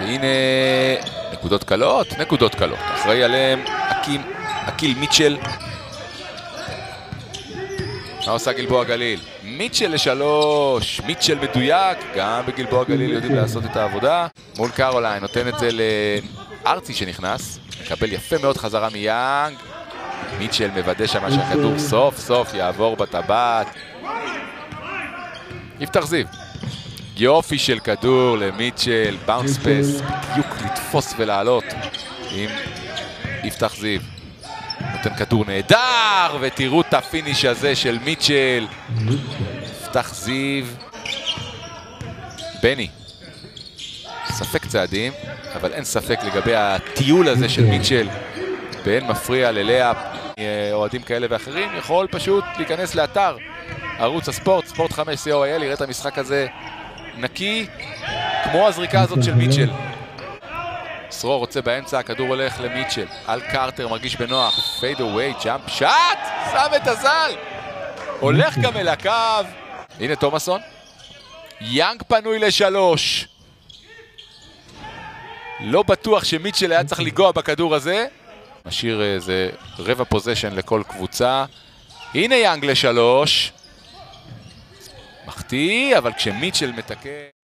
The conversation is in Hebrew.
והנה נקודות קלות, נקודות קלות. אחראי עליהם אקיל מיטשל. מה עושה גלבוע גליל? מיטשל ל3, מיטשל מדויק, גם בגלבוע גליל יודעים לעשות את העבודה. מול קרוליין, נותן את זה לארצי שנכנס, מקבל יפה מאוד חזרה מיאנג. מיטשל מוודא שמה שהכדור סוף סוף יעבור בטבעת. יפתח זיו. יופי של כדור למיטשל, באונס פס, בדיוק לתפוס ולעלות עם יפתח זיו. נותן כדור נהדר, ותראו את הפיניש הזה של מיטשל. יפתח זיו. בני. ספק צעדים, אבל אין ספק לגבי הטיול הזה של מיטשל. באין מפריע ללאה, אוהדים כאלה ואחרים, יכול פשוט להיכנס לאתר ערוץ הספורט, ספורט 5 co.il, יראה את המשחק הזה נקי, כמו הזריקה הזאת של מיטשל. סרור רוצה באמצע, הכדור הולך למיטשל. על קרטר מרגיש בנוח, פייד אווי, ג'אמפ, שאט! שם את הזל! הולך גם אל הקו. הנה תומאסון. יאנג פנוי ל3. לא בטוח שמיטשל היה צריך לגוע בכדור הזה. משאיר איזה רבע פוזיישן לכל קבוצה. הנה יאנג ל3. מחטיא, אבל כשמיטשל מתקה...